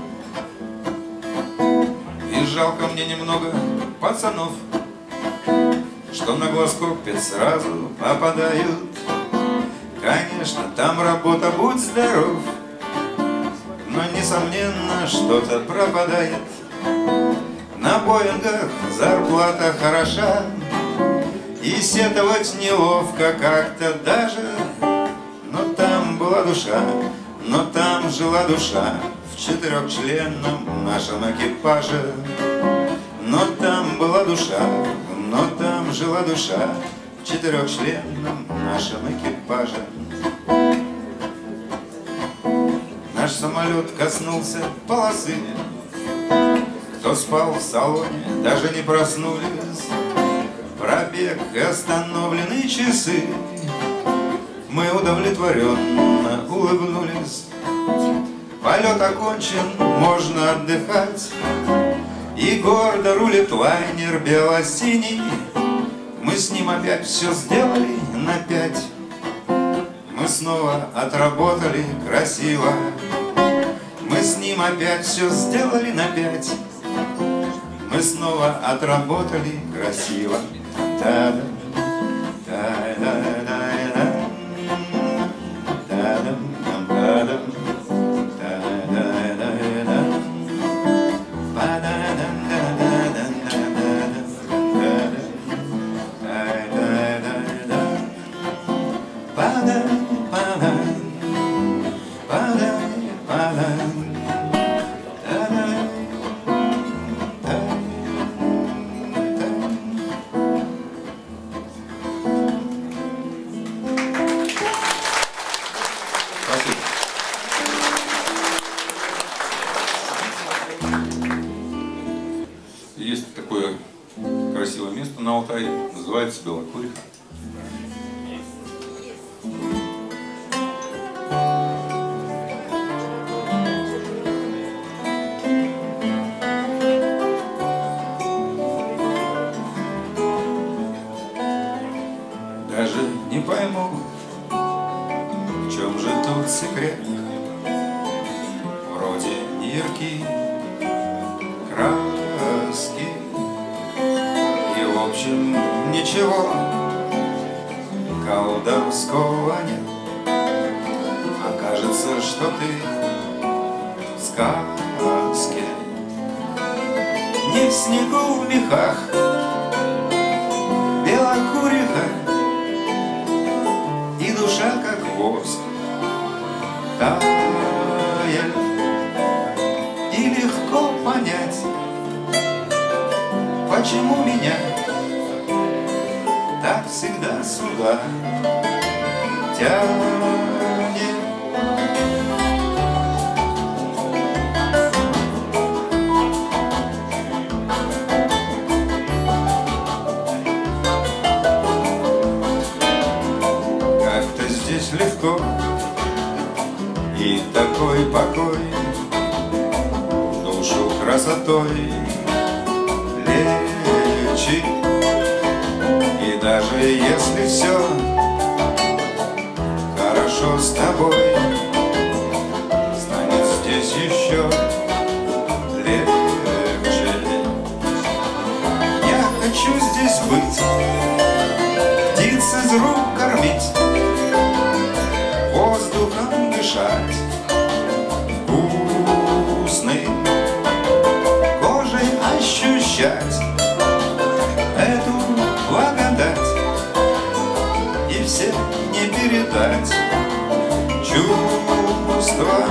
И жалко мне немного пацанов, что на глазкокпит сразу попадают. Конечно, там работа, будь здоров, но несомненно что-то пропадает. На Боингах зарплата хороша, и сетовать неловко как-то даже. Но там была душа, но там жила душа в 4-членном нашем экипаже. Но там была душа, но там жила душа в 4-членном нашем экипаже. Наш самолет коснулся полосы. Кто спал в салоне, даже не проснулись. Пробег и остановлены часы. Мы удовлетворенно улыбнулись. Полет окончен, можно отдыхать. И гордо рулит лайнер бело-синий. Мы с ним опять все сделали на 5. Мы снова отработали красиво. Мы с ним опять все сделали на 5. Мы снова отработали красиво. Та-да, та-да-да-да, та-дам, та-дам, та-да-да-да, Есть такое красивое место на Алтае, называется Белокуриха. Даже не пойму, в чем же тут секрет. Вроде яркий краски, и в общем ничего колдовского нет. А кажется, что ты в сказке, не в снегу, в мехах. Белокуриха, и душа как воск тает, и легко легко понять, почему меня так всегда сюда тянет. Как-то здесь легко и такой покой душу красотой лечит. И даже если все хорошо с тобой, станет здесь еще легче. Я хочу здесь быть, птиц из рук кормить, воздухом дышать вкусным, кожей ощущать эту благодать, и всем не передать чувства.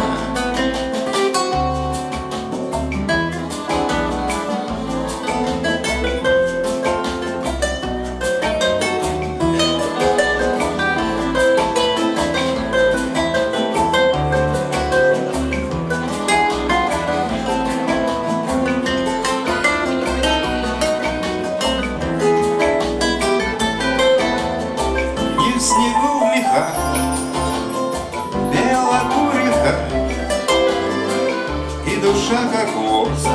Душа как воздух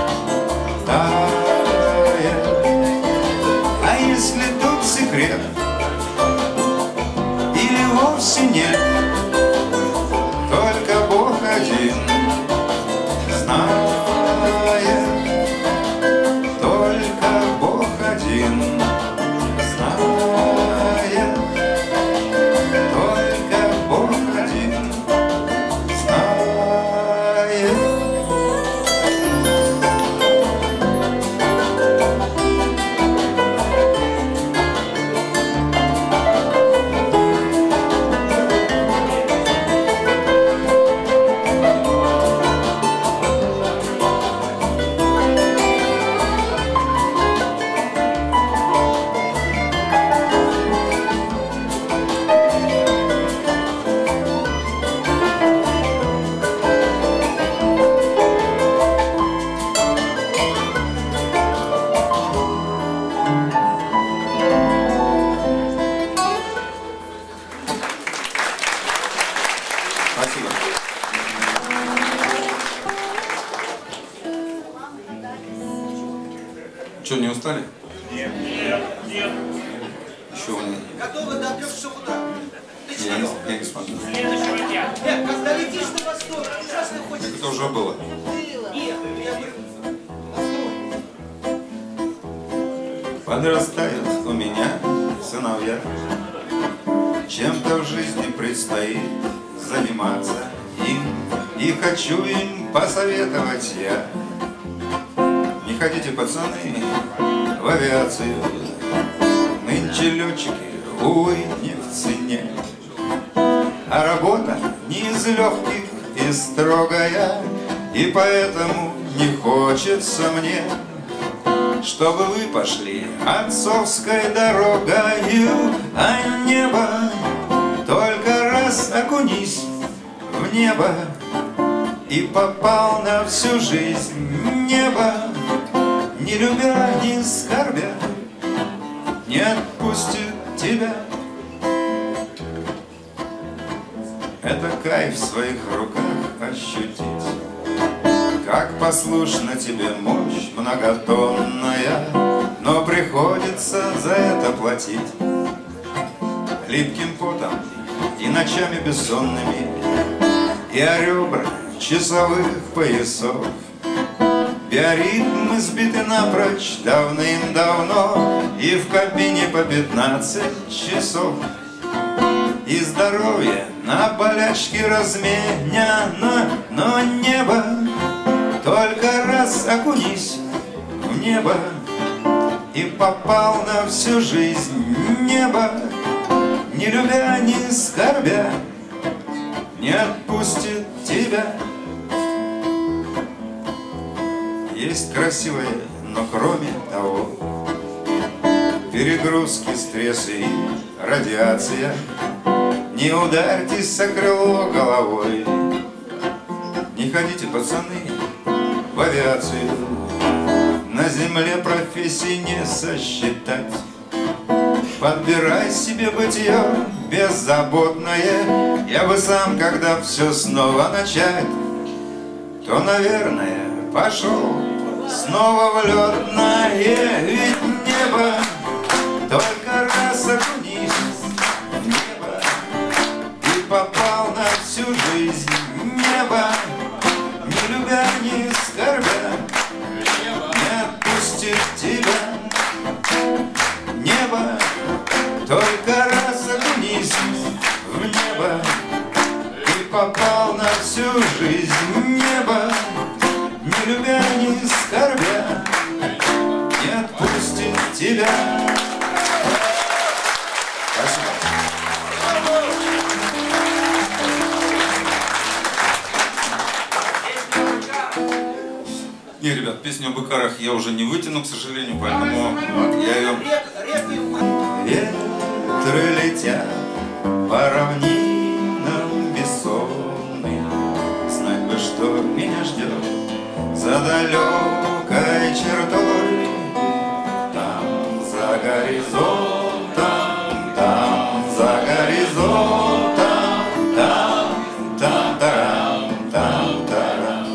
тает. А если тут секрет или вовсе нет, только Бог один знает, только Бог один знает, только Бог один знает. Спасибо. Что, не устали? Нет. Еще вы не... Готовы до 3 часов утра. Я не смотрю. Следующего дня. Когда летишь на восток, ужасно хочется. Это уже было. Нет, я говорю, Подрастают у меня сыновья, чем-то в жизни предстоит заниматься им, и хочу им посоветовать я. Не ходите, пацаны, в авиацию, нынче летчики, увы, не в цене, а работа не из легких и строгая, и поэтому не хочется мне, чтобы вы пошли отцовской дорогою, а небо только раз окунись в небо, и попал на всю жизнь. Небо, не любя, не скорбя, не отпустит тебя. Это кайф в своих руках ощутить, как послушна тебе мощь многотонная, но приходится за это платить липким потом и ночами бессонными, и о ребра часовых поясов. Биоритмы сбиты напрочь давным-давно, и в кабине по 15 часов. И здоровье на болячки разменяно, но небо только раз окунись в небо, и попал на всю жизнь. Небо, не любя, не скорбя, не отпустит тебя. есть красивое, но кроме того, перегрузки, стрессы и радиация. Не ударьтесь о крыло головой, не ходите, пацаны, в авиацию. На земле профессии не сосчитать. Подбирай себе бытие беззаботное. Я бы сам, когда все снова начать, то, наверное, пошел снова в летное. Ведь небо только раз окунись в небо и попал на всю жизнь. Небо, не любя, не скорбя, не отпустит тебя. Небо, только раз окунись в небо и попал на всю жизнь. Небо, не любя, не скорбя, не отпустит тебя. Спасибо. Не, ребят, песню о быкарах я уже не вытяну, к сожалению, поэтому я ее... Ветры летят по равнинам бессонным, знать бы, что меня ждет за далекой чертой. Там за горизонтом, там за горизонтом, там-тарам.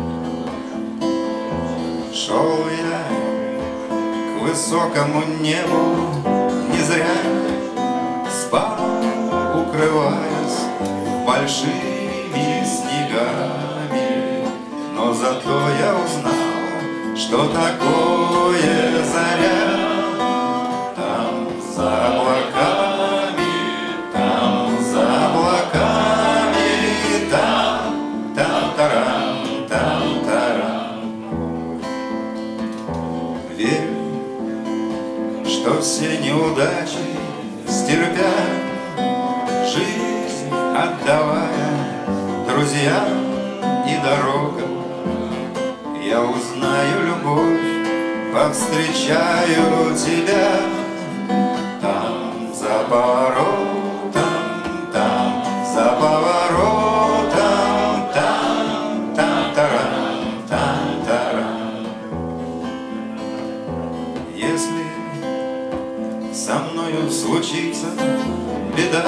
Шел я к высокому небу, не зря спал, укрываясь большими снегами. Но зато я узнал, что такое заря. Там за облаками, там за облаками, там-тарам, там-тарам. Верю, что все неудачи стерпя, жизнь отдавая друзьям и дорогам, я узнаю любовь, повстречаю тебя. Там за поворотом, там за поворотом, там-тарам, там-тарам. Если со мною случится беда,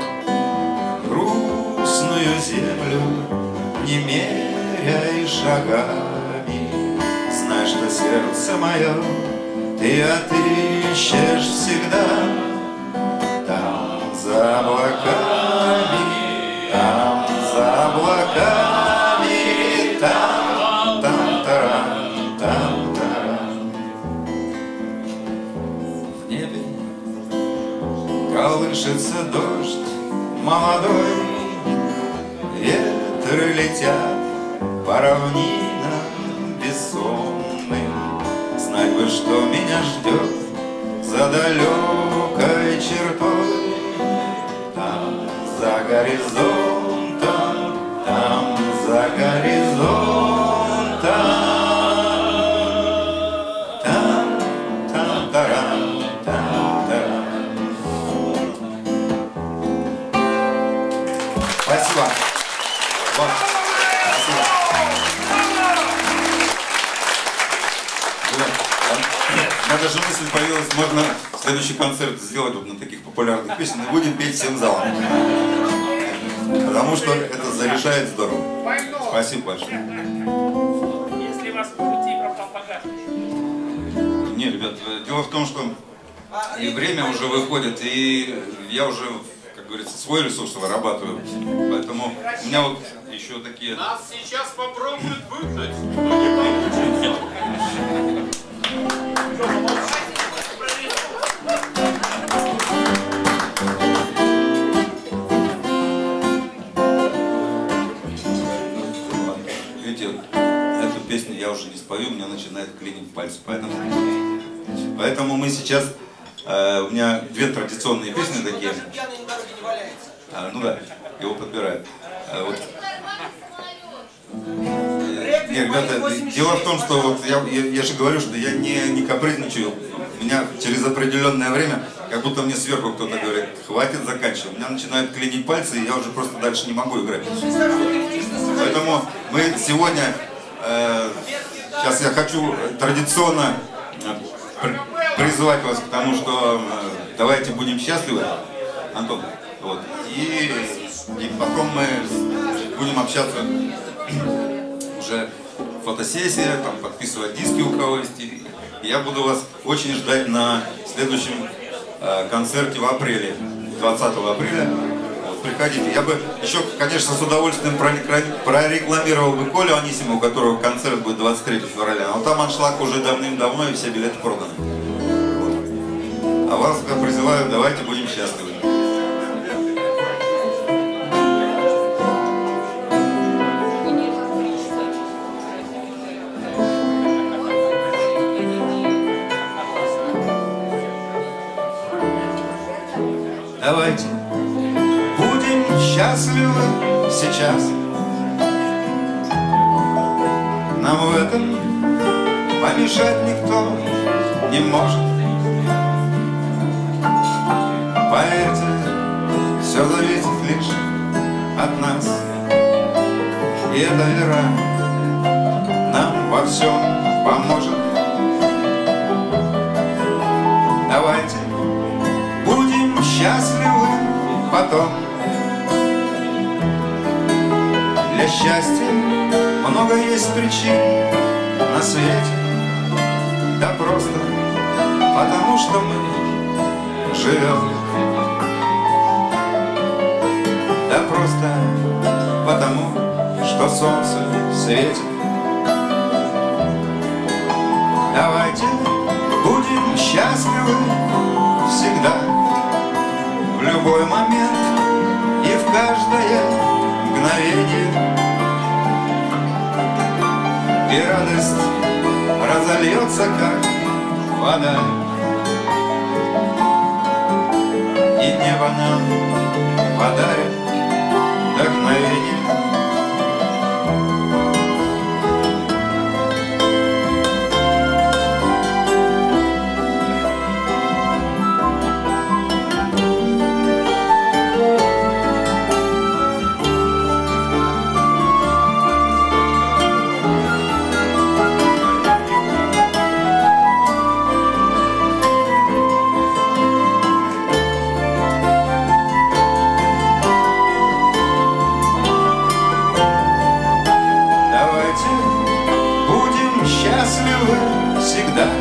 грустную землю не меряй шагами. Знай, что сердце мое ты отыщешь всегда. Там за облаками, там за облаками, там-тарам, там-тарам. В небе колышется дождь молодой, ветры летят по равнинам бессонным. Знать бы, что меня ждет за далекой чертой. Там за горизонтом, там за горизонтом, там-тарам, там-тарам. Спасибо. Вот. Спасибо. У меня даже мысль появилась, можно следующий концерт сделать вот на таких популярных песнях, и будем петь всем залом. Потому что это заряжает здорово. Спасибо большое. Если вас в пути пропал багаж. Не, ребят, дело в том, что и время уже выходит, и я уже, как говорится, свой ресурс вырабатываю. Поэтому у меня вот еще такие... Нас сейчас попробуют выгнать, но не получится. Видите, эту песню я уже не спою, у меня начинает клинить пальцы. Поэтому мы сейчас... у меня две традиционные песни такие. Пьяный на дороге не валяется. Ну да, его подбирают. Вот. Не, ребята, дело в том, что вот я же говорю, что я не капризничаю. У меня через определенное время, как будто мне сверху кто-то говорит, хватит, заканчивай. У меня начинают клинить пальцы, и я уже просто дальше не могу играть. Поэтому мы сегодня, сейчас я хочу традиционно призвать вас к тому, что давайте будем счастливы, Антон. Вот. И потом мы будем общаться уже фотосессия, там, подписывать диски у кого есть. И я буду вас очень ждать на следующем концерте в апреле, 20 апреля. Вот, приходите. Я бы еще, конечно, с удовольствием прорекламировал бы Колю Анисимова, у которого концерт будет 23 февраля. Но там аншлаг уже давным-давно, и все билеты проданы. Вот. А вас я призываю, давайте будем счастливы. Давайте будем счастливы сейчас. Нам в этом помешать никто не может. Поверьте, все зависит лишь от нас. И эта вера нам во всем поможет. Давайте будем счастливы потом. Для счастья много есть причин на свете. Да просто потому, что мы живем. Да просто потому, что солнце светит. Давайте будем счастливы всегда, в любой момент и в каждое мгновение. И радость разольется, как вода, и небо нам подарит вдохновение. Всегда,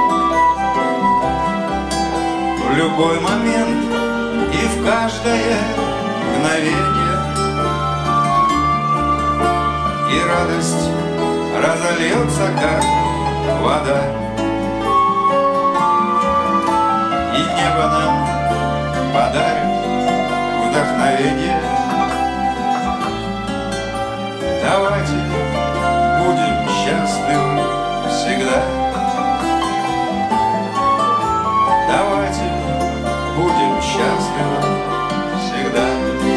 в любой момент и в каждое мгновение. И радость разольется, как вода, и небо нам подарит вдохновение. Давайте будем счастливы всегда. Давайте будем счастливы всегда.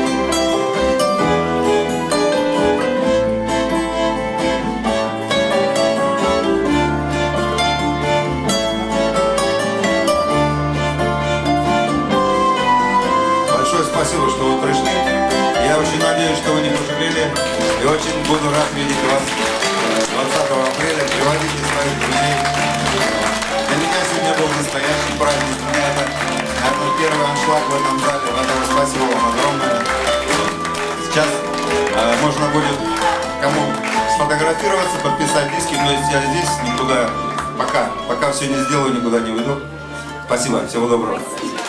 Большое спасибо, что вы пришли. Я очень надеюсь, что вы не пожалели. И очень буду рад видеть вас 20 апреля. Приводите своих друзей. Для меня сегодня был настоящий праздник. У меня это, наверное, первый аншлаг в этом зале. Поэтому спасибо вам огромное. Сейчас можно будет кому сфотографироваться, подписать диски. Но я здесь никуда, пока все не сделаю, никуда не уйду. Спасибо, всего доброго.